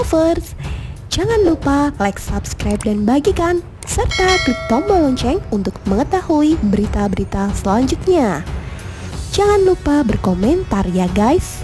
lovers. Jangan lupa like, subscribe, dan bagikan, serta klik tombol lonceng untuk mengetahui berita-berita selanjutnya. Jangan lupa berkomentar ya guys.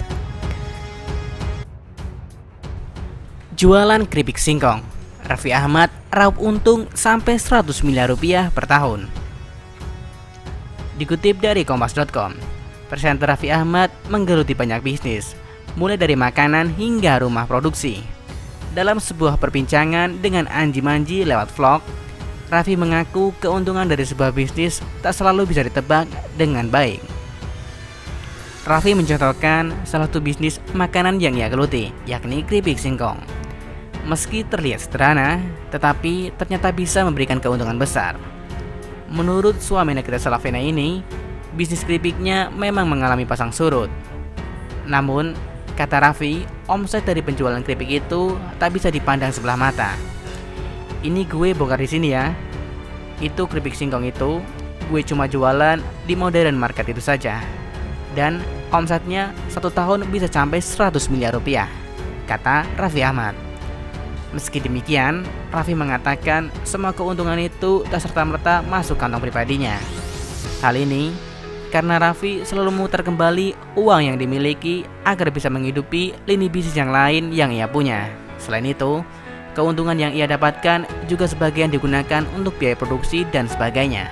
Jualan keripik singkong, Raffi Ahmad raup untung sampai 100 miliar rupiah per tahun. Dikutip dari kompas.com, presenter Raffi Ahmad menggeluti banyak bisnis, mulai dari makanan hingga rumah produksi. Dalam sebuah perbincangan dengan Anji Manji lewat vlog, Raffi mengaku keuntungan dari sebuah bisnis tak selalu bisa ditebak dengan baik. Raffi mencontohkan salah satu bisnis makanan yang ia geluti, yakni keripik singkong. Meski terlihat sederhana, tetapi ternyata bisa memberikan keuntungan besar. Menurut suami Nagita Slavina ini, bisnis keripiknya memang mengalami pasang surut. Namun, kata Raffi, omset dari penjualan keripik itu tak bisa dipandang sebelah mata. Ini gue bongkar di sini ya. Itu keripik singkong itu gue cuma jualan di modern market itu saja. Dan omsetnya 1 tahun bisa sampai 100 miliar rupiah, kata Raffi Ahmad. Meski demikian, Raffi mengatakan semua keuntungan itu tak serta-merta masuk kantong pribadinya. Hal ini karena Raffi selalu memutar kembali uang yang dimiliki agar bisa menghidupi lini bisnis yang lain yang ia punya. Selain itu, keuntungan yang ia dapatkan juga sebagian digunakan untuk biaya produksi dan sebagainya.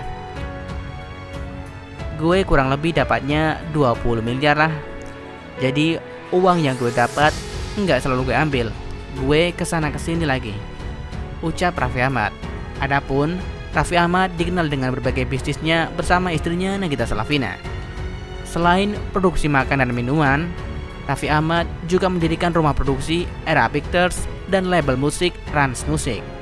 Gue kurang lebih dapatnya 20 miliar lah. Jadi uang yang gue dapat nggak selalu gue ambil, gue kesana kesini lagi, ucap Raffi Ahmad. Adapun Raffi Ahmad dikenal dengan berbagai bisnisnya bersama istrinya Nagita Slavina. Selain produksi makanan dan minuman, Raffi Ahmad juga mendirikan rumah produksi Era Pictures dan label musik Rans Musik.